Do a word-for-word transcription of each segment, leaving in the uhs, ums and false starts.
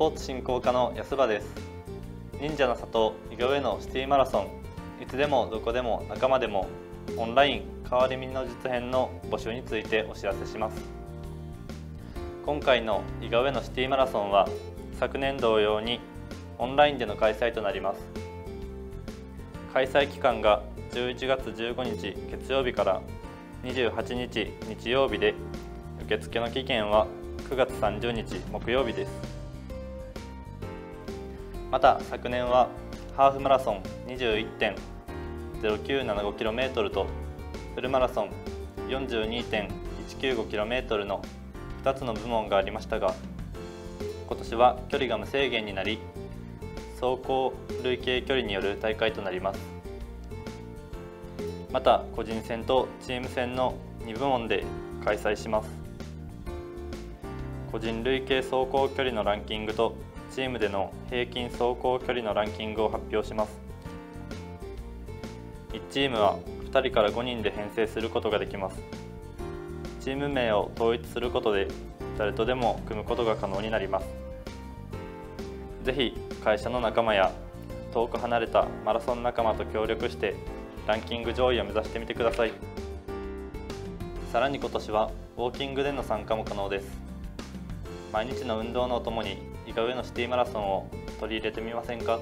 ポーツ振興課の安場です。忍者の里伊賀上野シティマラソン、いつでもどこでも仲間でもオンライン変わり身の実演の募集についてお知らせします。今回の伊賀上野シティマラソンは昨年同様にオンラインでの開催となります。開催期間がじゅういちがつじゅうごにち月曜日からにじゅうはちにち日曜日で、受付の期限はくがつさんじゅうにち木曜日です。また昨年はハーフマラソン にじゅういってんゼロきゅうななごキロメートル とフルマラソン よんじゅうにてんいちきゅうごキロメートル のふたつの部門がありましたが、今年は距離が無制限になり、走行累計距離による大会となります。また個人戦とチーム戦のにぶもんで開催します。個人累計走行距離のランキングとチームでの平均走行距離のランキングを発表します。いちチームはふたりからごにんで編成することができます。チーム名を統一することで誰とでも組むことが可能になります。ぜひ会社の仲間や遠く離れたマラソン仲間と協力してランキング上位を目指してみてください。さらに今年はウォーキングでの参加も可能です。毎日の運動のお供に伊賀上野シティマラソンを取り入れてみませんか。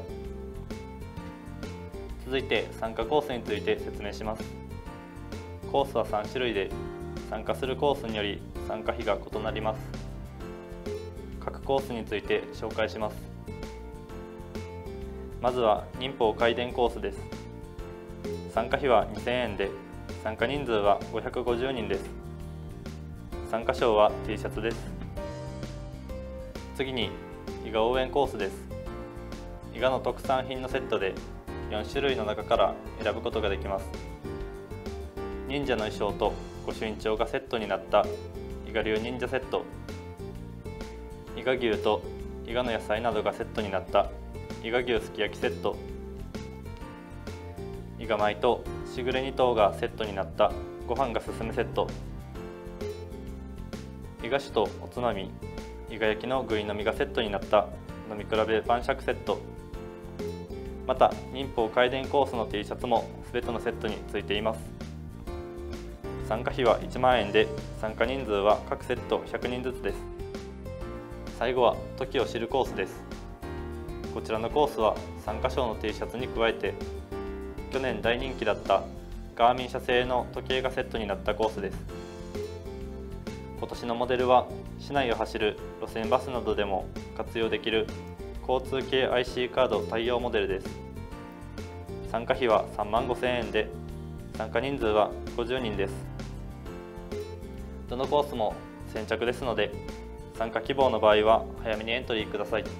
続いて参加コースについて説明します。コースはさんしゅるいで、参加するコースにより参加費が異なります。各コースについて紹介します。まずは忍法開田コースです。参加費はにせんえんで、参加人数はごひゃくごじゅうにんです。参加賞は T シャツです。次に伊賀応援コースです。伊賀の特産品のセットでよんしゅるいの中から選ぶことができます。忍者の衣装と御朱印帳がセットになった伊賀流忍者セット、伊賀牛と伊賀の野菜などがセットになった伊賀牛すき焼きセット、伊賀米としぐれにとうがセットになったご飯が進むセット、伊賀酒とおつまみ伊賀焼きの具飲みがセットになった飲み比べ晩酌セット、また忍法開田コースの T シャツも全てのセットについています。参加費はいちまんえんで、参加人数は各セットひゃくにんずつです。最後は時を知るコースです。こちらのコースは参加賞の T シャツに加えて、去年大人気だったガーミン社製の時計がセットになったコースです。今年のモデルは市内を走る路線バスなどでも活用できる交通系 アイシー カード対応モデルです。参加費はさんまんごせんえんで、参加人数はごじゅうにんです。どのコースも先着ですので、参加希望の場合は早めにエントリーください。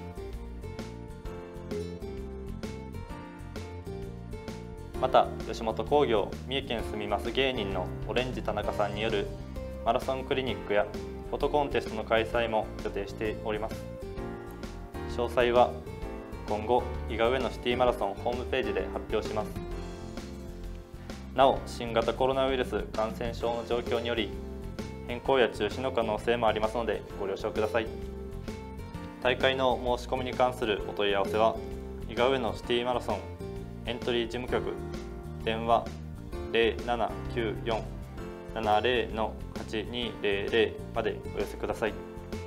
また吉本興業三重県住みます芸人のオレンジ田中さんによるマラソンクリニックやフォトコンテストの開催も予定しております。詳細は今後伊賀上野シティマラソンホームページで発表します。なお新型コロナウイルス感染症の状況により変更や中止の可能性もありますのでご了承ください。大会の申し込みに関するお問い合わせは伊賀上野シティマラソンエントリー事務局、電話 ゼロななきゅうよん ななゼロ はちにゼロゼロ までお寄せください。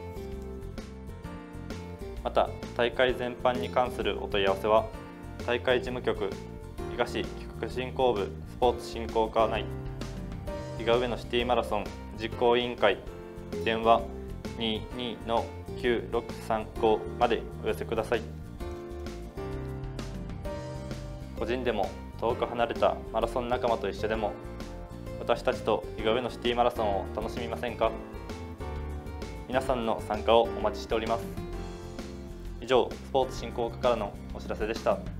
また大会全般に関するお問い合わせは大会事務局伊賀市企画振興部スポーツ振興課内伊賀上野シティマラソン実行委員会、電話 にーにーのきゅうろくさんご までお寄せください。個人でも遠く離れたマラソン仲間と一緒でも私たちと伊賀上野シティマラソンを楽しみませんか。皆さんの参加をお待ちしております。以上、スポーツ振興課からのお知らせでした。